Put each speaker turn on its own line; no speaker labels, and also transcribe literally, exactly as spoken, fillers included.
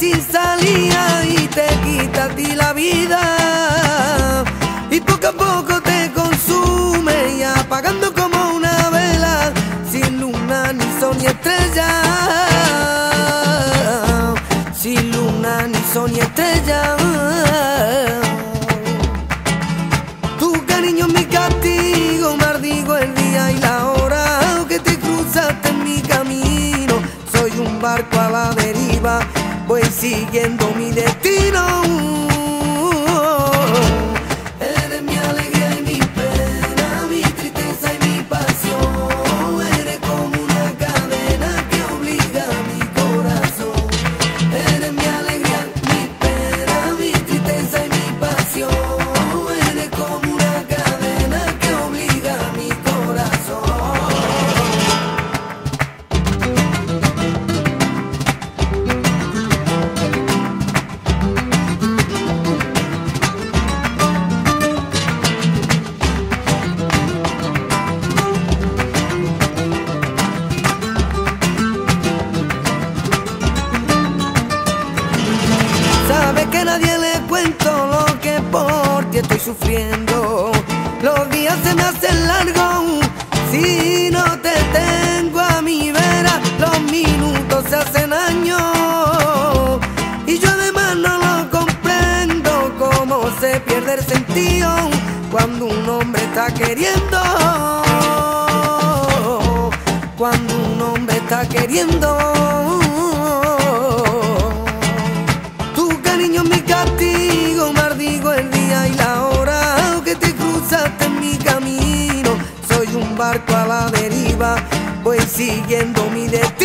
sin salida y te quita a ti la vida, y poco a poco te consume y apagando como una vela, sin luna ni sol ni estrella, sin luna ni sol ni estrella. Tu cariño es mi castigo, maldigo el día y la hora que te cruzaste en mi camino. Soy un barco a la deriva, voy siguiendo mi destino. Eres mi alegría y mi pena, mi tristeza y mi pasión. Eres como una cadena que obliga a mi corazón. Eres mi alegría, mi pena, mi tristeza y mi pasión. Eres como una cadena que obliga a mi corazón. Sabes que a nadie le cuento lo que por ti estoy sufriendo. Los días se me hacen largos si no te tengo a mi vera. Los minutos se hacen años y yo además no lo comprendo. Cómo se pierde el sentido cuando un hombre está queriendo. Cuando un hombre está queriendo. Mi castigo, maldigo el día y la hora que te cruzaste en mi camino. Soy un barco a la deriva, voy siguiendo mi destino.